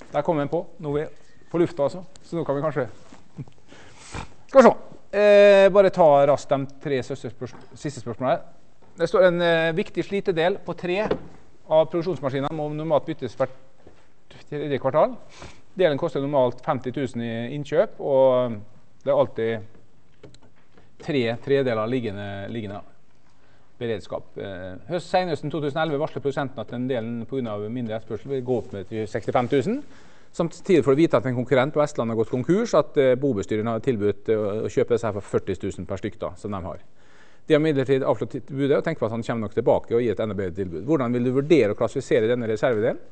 Der kom den på. Nå er vi på lufta, altså. Så nå kan vi kanskje... Skal vi se. Bare ta raskt de 3 siste spørsmålene. Det står en viktig slitedel på 3 av produksjonsmaskinene må normalt byttes hvert 3. kvartal. Delen koster normalt 50 000 i innkjøp, og det er alltid 3 tredeler liggende beredskap. Senhøsten 2011 varsler produsenten at den delen på grunn av mindre etterspørsel vil gå opp med til 65 000. Samtidig får du vite at en konkurrent på Vestlandet har gått konkurs, at Bobestyren har tilbudt å kjøpe disse her for 40 000 per stykk da, som de har. De har midlertidig avslått tilbudet og tenker på at han kommer nok tilbake og gir et enda bedre tilbud. Hvordan vil du vurdere å klassifisere denne reservedelen?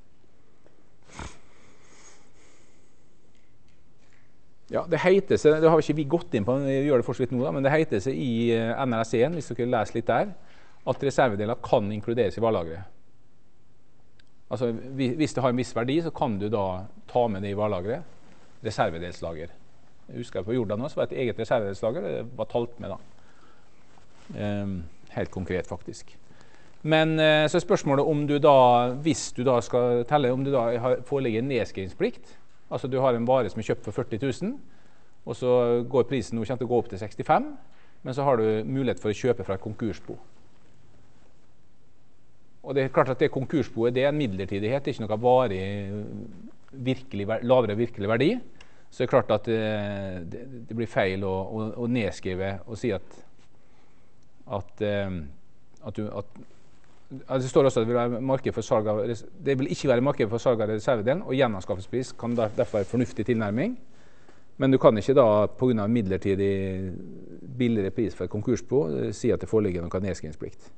Ja, det heter seg, det har ikke vi gått inn på, vi gjør det for så vidt nå da, men det heter seg i NRS1, hvis dere leser litt der, at reservedeler kan inkluderes i varelageret. Altså, hvis det har en viss verdi, så kan du da ta med det i varelageret, reservedelslager. Jeg husker på Jordan også, var et eget reservedelslager, det var talt med da. Helt konkret faktisk. Men så er spørsmålet om du da, hvis du da skal telle, om du da forelegger en nedskrivingsplikt, altså du har en vare som er kjøpt for 40 000, og så går prisen nå, kommer til å gå opp til 65, men så har du mulighet for å kjøpe fra et konkursbo. Og det er klart at det konkursboet, det er en midlertidighet, det er ikke noe varig lavere virkelig verdi. Så det er klart at det blir feil å nedskrive og si at det står også at det vil være marked for salg av, det vil ikke være marked for salg av reservedelen, og gjenanskaffelsespris kan derfor være fornuftig tilnærming. Men du kan ikke da, på grunn av midlertidig billigere pris for et konkursbo, si at det foreligger noe nedskrivingsplikt.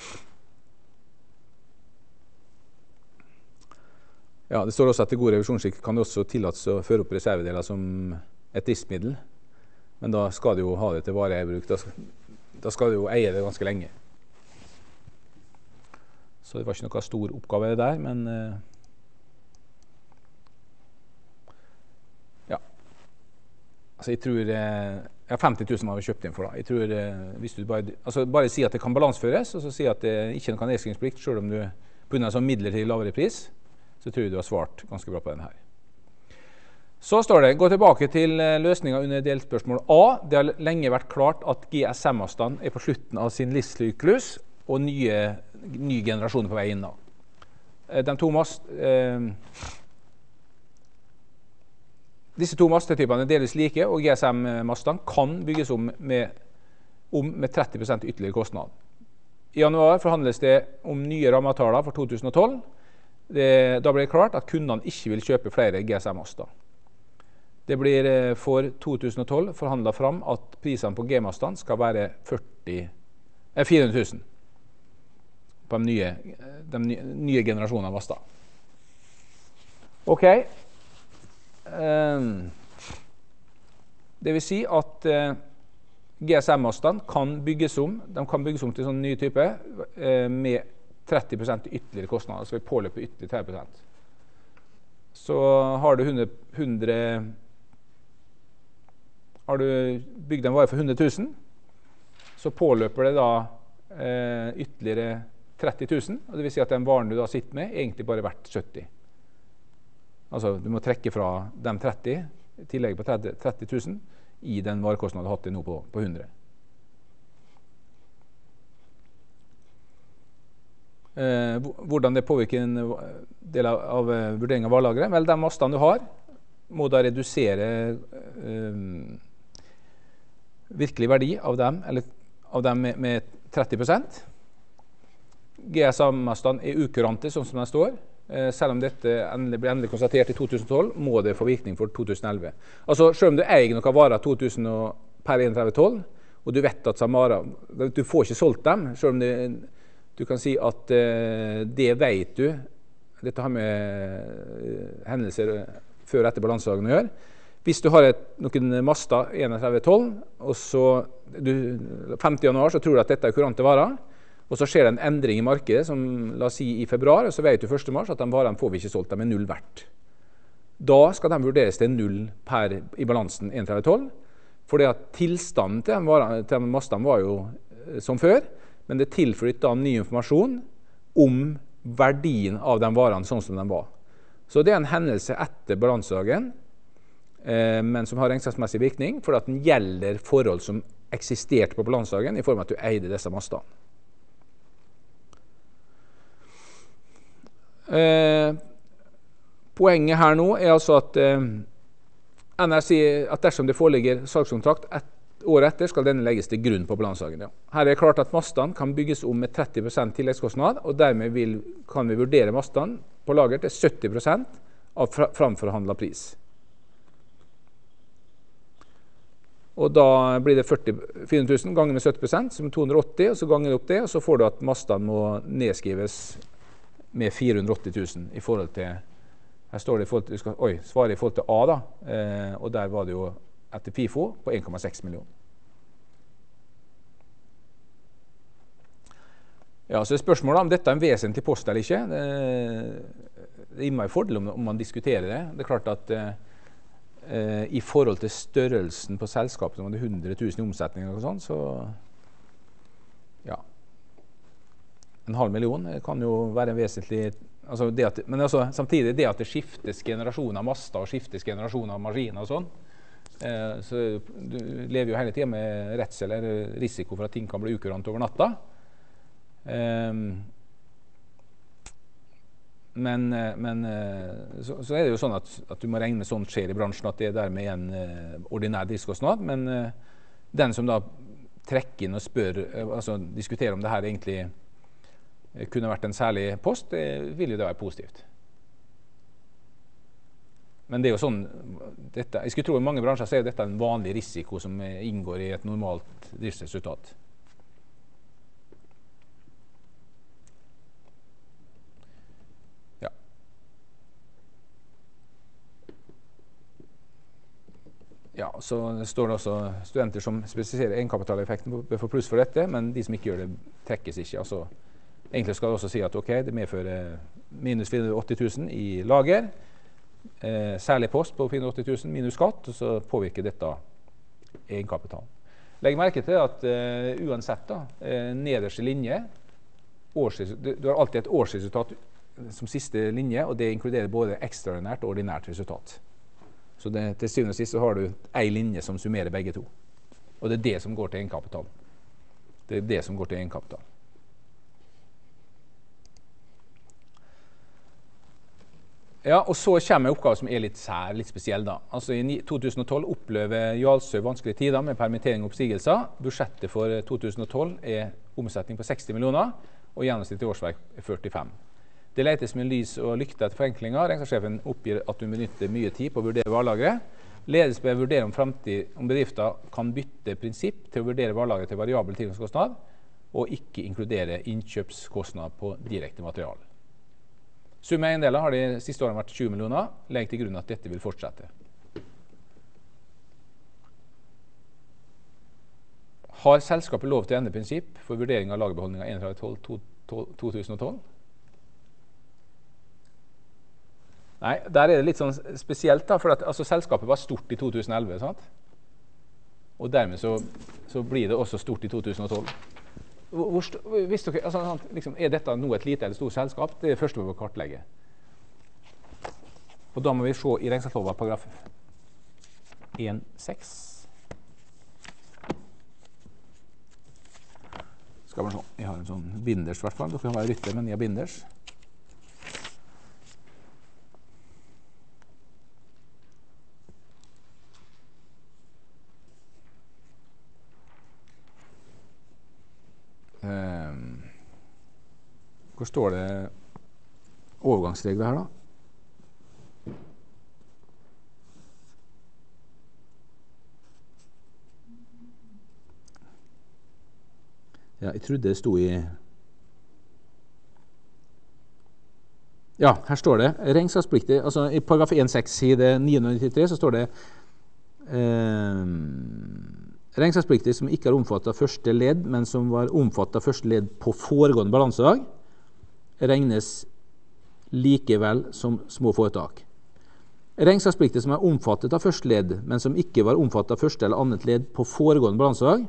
Ja, det står også at i god revisjonsskikk kan det også tillates å føre opp reservedeler som et driftsmiddel. Men da skal du jo ha det til vareeierbruk. Da skal du jo eie det ganske lenge. Så det var ikke noe stor oppgave der, men ja. Altså jeg tror 50 000 har vi kjøpt inn for da. Jeg tror hvis du bare sier at det kan balansføres, og så sier at det ikke er noen nedskrivingsplikt, selv om du på grunn av sånn midlertidig lavere pris, så tror jeg du har svart ganske bra på denne her. Så står det, gå tilbake til løsningen under delspørsmål A. Det har lenge vært klart at GSM-mastene er på slutten av sin livssyklus, og ny generasjon på vei inn da. Disse to mastetypene er delvis like, og GSM-mastene kan bygges om med 30% ytterligere kostnad. I januar forhandles det om nye rammeavtaler for 2012. Da blir det klart at kundene ikke vil kjøpe flere GSM-master. Det blir for 2012 forhandlet fram at prisene på G-mastene skal være 400 000 på de nye generasjonene av master. Ok. Det vil si at GSM-mastene kan bygges om til sånn ny type med 30% ytterligere kostnader, så vi påløper ytterligere 30%. Så har du har du bygd en vare for 100 000, så påløper det da ytterligere 30 000, og det vil si at den varen du da sitter med egentlig bare er verdt 70. Altså du må trekke fra de 30, tillegg på 30 000, i den varekostnaden du har hatt det nå på 100. Hvordan det påvirker en del av vurderingen av varelageret? Vel, de mastene du har, må da redusere virkelig verdi av dem, eller av dem med 30%. GSM-mastene er ukurante, sånn som de står. Selv om dette blir endelig konstatert i 2012, må det få virkning for 2011. Altså, selv om du eier noen varer per 31.12, og du vet at du får ikke solgt dem, selv om du kan si at det vet du, dette har med hendelser før og etter balansedagen å gjøre. Hvis du har noen master 31.12, og så 5. januar så tror du at dette er kurante varer, og så skjer det en endring i markedet, som la oss si i februar, og så vet du 1. mars at de varene får vi ikke solgt, de er 0 verdt. Da skal de vurderes til 0 i balansen 31.12, fordi at tilstanden til mastene var jo som før, men det tilflytter da ny informasjon om verdien av de varene sånn som de var. Så det er en hendelse etter balansedagen, men som har regnskapsmessig virkning, fordi at den gjelder forhold som eksisterte på balansedagen i form av at du eide disse mastene. Poenget her nå er altså at NR sier at dersom det foreligger salgskontrakt året etter, skal denne legges til grunn på balansedagen. Ja. Her er det klart at mastene kan bygges om med 30% tilleggskostnad, og dermed kan vi vurdere mastene på lager til 70% av framforhandlet pris. Og da blir det 400 000 ganger med 70%, som 280, og så ganger du opp det, og så får du at mastene må nedskrives med 480 000 i forhold til, her står det i forhold til, svaret i forhold til A da, og der var det jo etter FIFO på 1,6 millioner. Ja, så er spørsmålet om dette er en vesentlig post eller ikke. Det gir meg fordel om man diskuterer det. Det er klart at i forhold til størrelsen på selskapet, som hadde 100 000 i omsetning og sånn, så ja, 0,5 million kan jo være en vesentlig, men samtidig det at det skiftes generasjoner av master og skiftes generasjoner av maskiner og sånn, så du lever jo hele tiden med redsel eller risiko for at ting kan bli ukurant over natta. Men så er det jo sånn at du må regne med sånt skjer i bransjen, at det er dermed en ordinær driftskostnad, men den som da trekker inn og spør, diskuterer om det her egentlig kunne vært en særlig post, det vil jo da være positivt. Men det er jo sånn, jeg skulle tro i mange bransjer så er dette en vanlig risiko som inngår i et normalt driftsresultat. Ja. Ja, så står det også studenter som spesifiserer egenkapitaleffekten bør få pluss for dette, men de som ikke gjør det trekkes ikke. Egentlig skal det også si at det medfører minus 480 000 i lager, særlig post på 480 000 minus skatt, og så påvirker dette egenkapital. Legg merke til at uansett da, nederste linje, du har alltid et årsresultat som siste linje, og det inkluderer både ekstraordinært og ordinært resultat. Så til syvende og sist så har du en linje som summerer begge to. Og det er det som går til egenkapital. Det er det som går til egenkapital. Ja, og så kommer en oppgave som er litt spesiell da. I 2012 opplever Hjalsø vanskelige tider med permittering og oppsigelser. Budsjettet for 2012 er omsetning på 60 millioner, og gjennomsnittlig årsverk er 45. Det letes med lys og lykte etter forenklinger. Regnskapssjefen oppgir at hun benytter mye tid på å vurdere varelageret. Ledelsen bør vurdere om bedriften kan bytte prinsipp til å vurdere varelageret til variabel tilgangskostnad, og ikke inkludere innkjøpskostnad på direkte materiale. Sum eiendeler har de siste årene vært 20 millioner. Legg til grunn at dette vil fortsette. Har selskapet lov til å endre prinsipp for vurdering av lagerbeholdninger 31.12.2012? Nei, der er det litt sånn spesielt da, for at selskapet var stort i 2011, sant? Og dermed så blir det også stort i 2012. Hvis dere, er dette nå et lite eller stort selskap? Det er det første vi må kartlegge. Og da må vi se i regnskapsloven paragraf 1.6. Skal vi se, jeg har en sånn binders i hvert fall. Dere kan være rytter, men jeg har binders. Hvor står det overgangsregler her da? Ja, jeg trodde det sto i... Ja, her står det regnskapspliktig, i paragraf 1.6 side 993 så står det regnskapspliktig som ikke har omfattet første ledd, men som var omfattet første ledd på foregående balansedag, regnes likevel som små foretak. Regnskapspliktig som er omfattet av første ledd, men som ikke var omfattet av første eller annet ledd på foregående balansedag,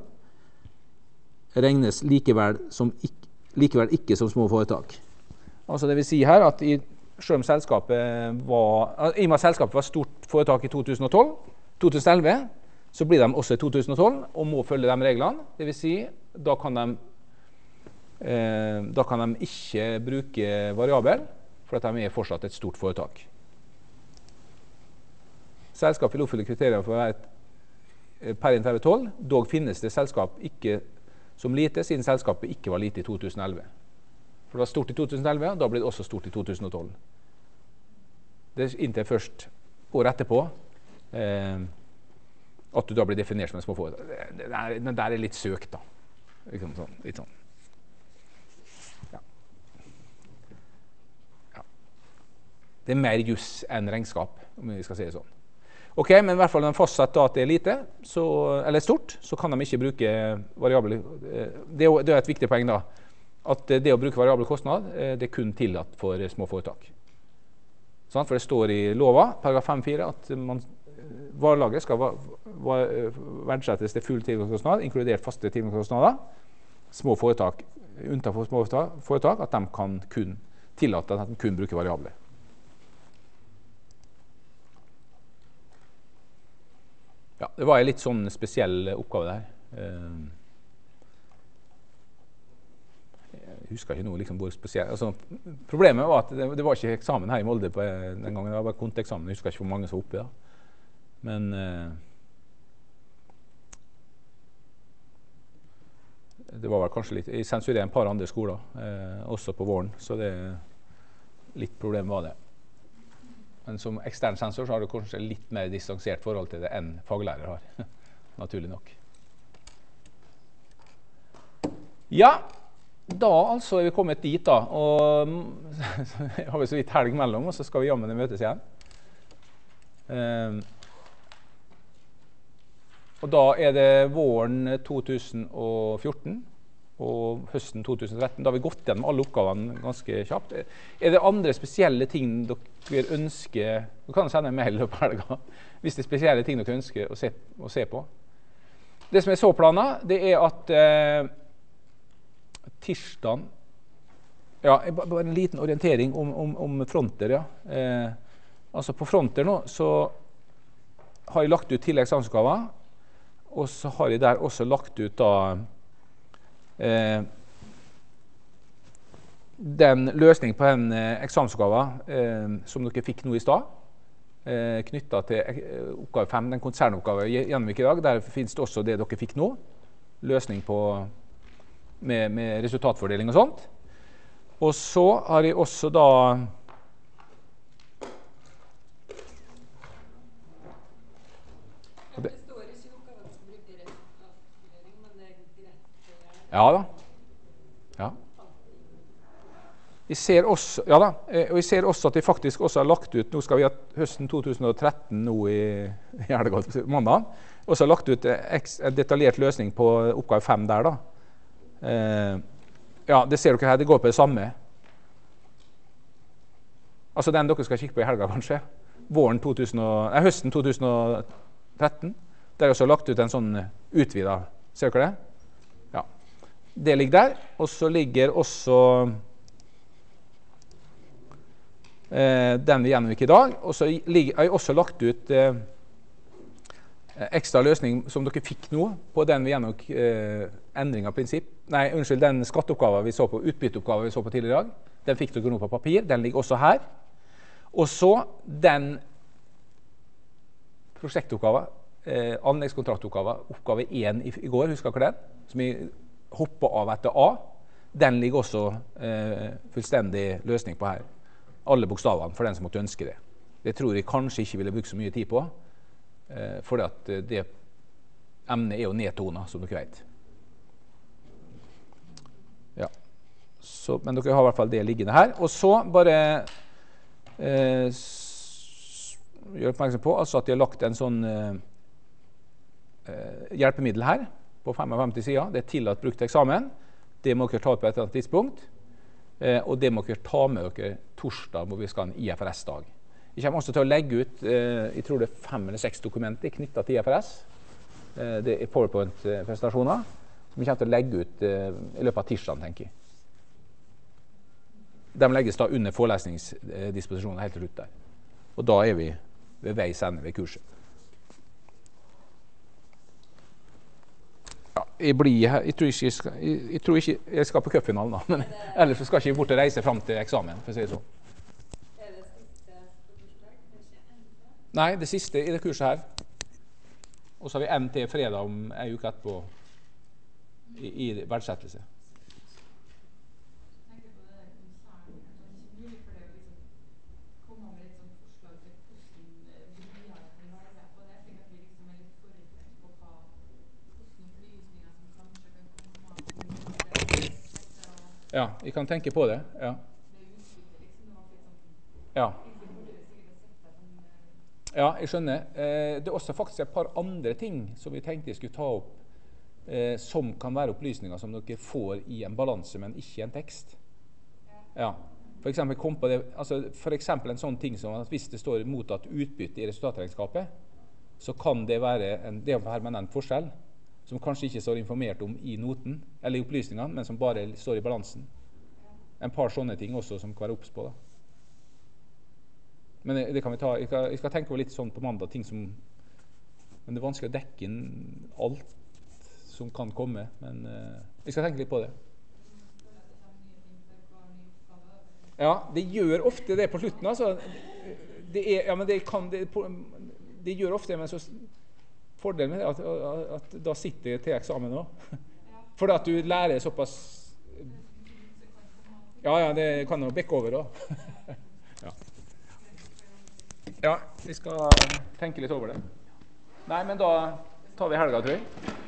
regnes likevel ikke som små foretak. Det vil si her at selv om selskapet var, i og med at selskapet var stort foretak i 2011, så blir de også i 2012 og må følge de reglene. Det vil si, da kan de ikke bruke variabel, for at de er fortsatt et stort foretak. Selskapet vil oppfylle kriterier for å være per 31/12, dog finnes det selskap ikke som lite, siden selskapet ikke var lite i 2011. For det var stort i 2011, og da blir det også stort i 2012. Det er inntil først året etterpå at du da blir definert som en småforetak. Den der er litt søkt, da. Litt sånn. Ja. Ja. Det er mer juss enn regnskap, om vi skal si det sånn. Ok, men i hvert fall når de fastsetter at det er lite, eller stort, så kan de ikke bruke variabel. Det er et viktig poeng da, at det å bruke variabel kostnad, det er kun tillatt for små foretak. For det står i lova, paragraf 5.4, at varelageret skal verdsettes til full tilgangskostnad, inkludert faste tilgangskostnader. Små foretak, unntatt for små foretak, at de kan kun tillate at de kun bruker variabler. Ja, det var en litt sånn spesiell oppgave der. Jeg husker ikke noe liksom hvor spesielt. Altså, problemet var at det var ikke eksamen her i Molde på den gangen. Det var bare konteksamen. Jeg husker ikke hvor mange som var oppe da. Men det var vel kanskje litt. Jeg sensurerer en par andre skoler, også på våren, så det litt problem var det. Men som ekstern sensor så har du kanskje litt mer distansert forhold til det enn faglærer har. Naturlig nok. Ja, da altså er vi kommet dit da. Og så har vi så vidt helg mellom, og så skal vi jammen møtes igjen. Og da er det våren 2014 og høsten 2013. Da har vi gått gjennom alle oppgavene ganske kjapt. Er det andre spesielle ting dere ønsker? Du kan sende en mail på helga hvis det er spesielle ting dere ønsker å se på. Det som er så planen, det er at tirsdagen, ja, bare en liten orientering om fronter, ja. Altså på fronter nå, så har jeg lagt ut tilleggseksamsoppgaver, og så har jeg der også lagt ut da den løsningen på den eksamensoppgaven som dere fikk nå i stad, knyttet til oppgave 5, den konsernoppgaven gjennomgikk i dag. Der finnes det også det dere fikk nå, løsning på med resultatfordeling og sånt. Og så har jeg også da ja da. Ja. Jeg ser også, ja da, og jeg ser også at de faktisk også har lagt ut, nå skal vi ha høsten 2013 nå i helga mandag, og så har lagt ut en detaljert løsning på oppgave 5 der da. Ja, det ser dere her, det går på det samme. Altså den dere skal kikke på i helga kanskje, høsten 2013, der er også lagt ut en sånn utvidet, ser dere det? Ja. Det ligger der, og så ligger også den vi gjennomgikk i dag, og så har jeg også lagt ut ekstra løsning som dere fikk nå på den vi gjennomgikk endring av prinsipp. Nei, unnskyld, den skatteoppgaven vi så på, utbytteoppgaven vi så på tidligere i dag, den fikk dere nå på papir, den ligger også her. Og så den prosjektoppgaven, anleggskontraktoppgaven, oppgave 1 i går, husker dere den? Som vi hoppet av etter A, den ligger også fullstendig løsning på her. Alle bokstavene for den som måtte ønske det. Det tror jeg kanskje ikke ville brukt så mye tid på, fordi at det emnet er jo nedtonet, som dere vet. Ja. Så, men dere har i hvert fall det liggende her. Og så bare gjør oppmerksom på altså at de har lagt en sånn hjelpemiddel her på 55 sider. Det er tillatt brukt til eksamen. Det må dere ta på et eller annet tidspunkt. Og det må dere ta med dere torsdag hvor vi skal ha en IFRS-dag. Vi kommer også til å legge ut, jeg tror det er 5 eller 6 dokumenter knyttet til IFRS. Det er PowerPoint-presentasjoner som vi kommer til å legge ut i løpet av tirsdagen, tenker jeg. De legges da under forelesningsdisposisjonen helt til slutt der. Og da er vi ved veis ende ved kurset. Ja, jeg tror ikke jeg skal på cupfinalen da, men ellers så skal jeg ikke bort og reise frem til eksamen, for å si det sånn. Er det siste på torsdag? Det er ikke NT? Nei, det siste i det kurset her. Og så har vi NT fredag om en uke etterpå i verdsettelse. Ja, jeg kan tenke på det, ja. Ja. Ja, jeg skjønner. Det er også faktisk et par andre ting som vi tenkte jeg skulle ta opp, som kan være opplysninger som dere får i en balanse, men ikke i en tekst. Ja. For eksempel en sånn ting som at hvis det står mottatt utbytte i resultatregnskapet, så kan det være en permanent forskjell, som kanskje ikke står informert om i noten, eller i opplysningene, men som bare står i balansen. En par sånne ting også som kan være obs på. Da. Men det kan vi ta, jeg skal tenke over litt sånn på mandag, ting som, men det er vanskelig å dekke inn alt som kan komme, men jeg skal tenke litt på det. Ja, det gjør ofte det på slutten, altså. Det gjør ofte det, men så fordelen med det at da sitter jeg til eksamen også. For at du lærer såpass... Ja, det kan jo bekke over også. Ja, vi skal tenke litt over det. Nei, men da tar vi helga, tror jeg.